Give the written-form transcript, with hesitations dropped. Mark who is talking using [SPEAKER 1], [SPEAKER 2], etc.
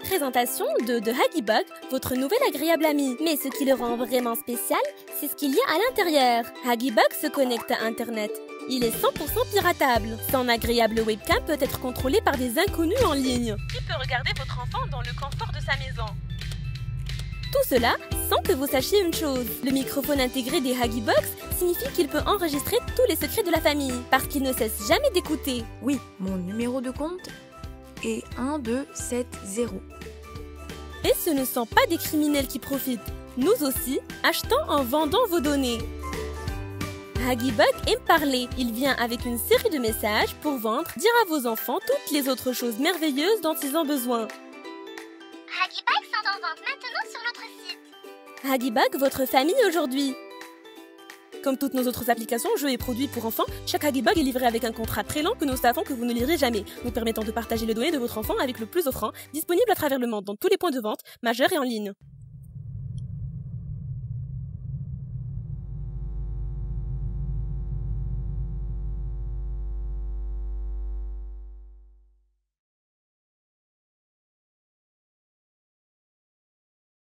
[SPEAKER 1] présentation de Haggybug, votre nouvel agréable ami. Mais ce qui le rend vraiment spécial, c'est ce qu'il y a à l'intérieur. Haggybug se connecte à Internet. Il est 100% piratable. Son agréable webcam peut être contrôlé par des inconnus en ligne, qui peut regarder votre enfant dans le confort de sa maison. Tout cela sans que vous sachiez une chose. Le microphone intégré des Haggybugs signifie qu'il peut enregistrer tous les secrets de la famille, parce qu'il ne cesse jamais d'écouter.
[SPEAKER 2] Oui, mon numéro de compte est 1270.
[SPEAKER 1] Et ce ne sont pas des criminels qui profitent. Nous aussi, achetons en vendant vos données. Haggybug aime parler. Il vient avec une série de messages pour vendre, dire à vos enfants toutes les autres choses merveilleuses dont ils ont besoin.
[SPEAKER 3] Haggybugs sont en vente maintenant sur notre site.
[SPEAKER 1] Haggybug, votre famille aujourd'hui. Comme toutes nos autres applications, jeux et produits pour enfants, chaque Haggybug est livré avec un contrat très long que nous savons que vous ne lirez jamais, nous permettant de partager les données de votre enfant avec le plus offrant, disponible à travers le monde dans tous les points de vente, majeurs et en ligne.